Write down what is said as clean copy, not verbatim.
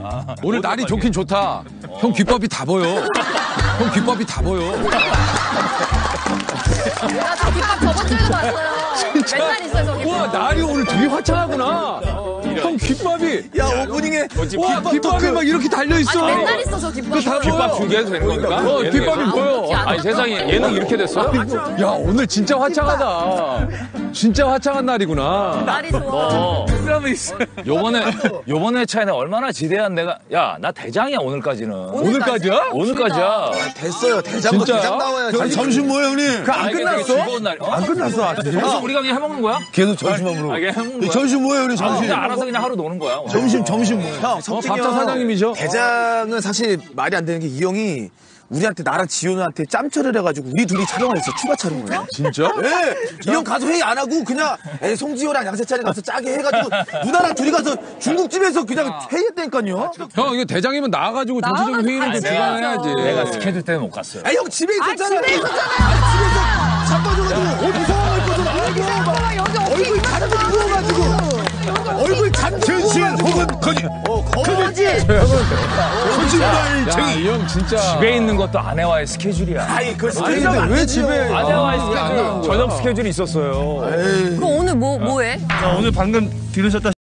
오늘 날이 좋긴 좋다. 형 귓밥이 다 보여. 형 귓밥이 다 보여. 나 저 깃밥 저번 주에도 봤어요. 진짜? 맨날 있어요, 저 깃밥. 우와, 날이 오늘 되게 화창하구나. 형 귓밥이. 야, 오프닝에. 와, 귓밥이 막 이렇게 달려있어. 아니, 맨날 있어, 저 깃밥. 다 보여. 깃밥 중계해도 되는 겁니까? 귓밥이 보여. 아니 세상에 예능 이렇게 됐어요? 야, 오늘 진짜 화창하다. 진짜 화창한 날이구나. 날이 좋아. 요번에 차에는 얼마나 지대한 내가 야 나 대장이야 오늘까지는. 오늘까지야? 오늘까지야. 됐어요. 대장도 진짜요? 대장 나와요. 점심 뭐예요, 형님? 안 끝났어? 즐거운 날. 안 끝났어. 그래서 우리가 그냥 해먹는 거야? 계속 점심만 물어. 그냥 해먹는 거야? 점심 뭐예요, 형님? 점심. 그냥 알아서 그냥 하루 노는 거야. 오늘. 점심 뭐예요? 형, 석진이 밥차 형. 사장님이죠? 대장은 사실 말이 안 되는 게 이 형이 우리한테 나랑 지효한테 짬처를 해가지고 우리 둘이 촬영을 했어. 추가 촬영을. 진짜? 예. 이 형 가서 회의 안 하고 그냥 송지효랑 양세찬이 가서 짜게 해가지고 누나랑 둘이 가서 중국집에서 그냥 회의했다니까요. 형, 이거 대장이면 나와가지고 전체적인 회의를 좀 주관해야지. 내가 스케줄 때문에 못 갔어요. 형 집에 있었잖아요. 집에 있었잖아요. 집에서 자빠져가지고 어디 상황할 거잖아. 여기 얼굴 잔뜩 부어가지고. 얼굴 잔뜩 전신 혹은 거짓. 거지. 거짓말 야, 이 형 진짜. 집에 있는 것도 아내와의 스케줄이야. 아이 그 아니, 스케줄 근데 왜 집에. 아내와의 왜안 나온 스케줄. 거야? 저녁 스케줄이 있었어요. 그럼 오늘 뭐 해? 오늘 방금 들으셨다